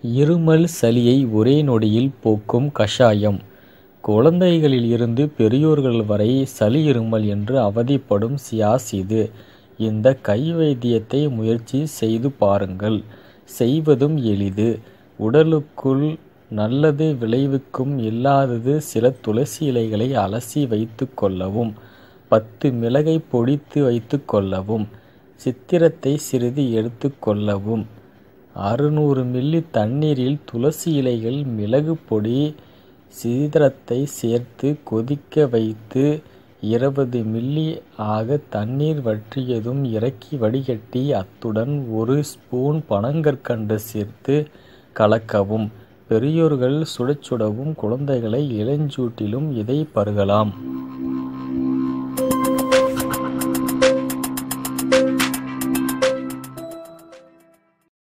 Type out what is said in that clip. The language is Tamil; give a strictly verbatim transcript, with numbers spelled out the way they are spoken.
இருமல் சளியை ஒரே நொடியில் போக்கும் கஷாயம். குழந்தைகளில் இருந்து பெரியோர்கள் வரை சளி இருமல் என்று அவதிப்படும் சியாஸ் இது. இந்த கை வைத்தியத்தை முயற்சி செய்து பாருங்கள். செய்வதும் எளிது. உடலுக்குள் நல்லது விளைவிக்கும் இல்லாதது சில துளசி இலைகளை அலசி வைத்து கொள்ளவும். பத்து மிளகை பொடித்து வைத்து கொள்ளவும். சித்திரத்தை சிறிது எடுத்து கொள்ளவும். அறுநூறு மில்லி தண்ணீரில் துளசி இலைகள், மிளகு பொடி, சித்திரத்தை சேர்த்து கொதிக்க வைத்து இருபது மில்லி ஆக தண்ணீர் வற்றியதும் இறக்கி வடிகட்டி அத்துடன் ஒரு ஸ்பூன் பனங்கற்கண்டு சேர்த்து கலக்கவும். பெரியோர்கள் சுடச்சுடவும் குழந்தைகளை இளஞ்சூட்டிலும் இதை பருகலாம்.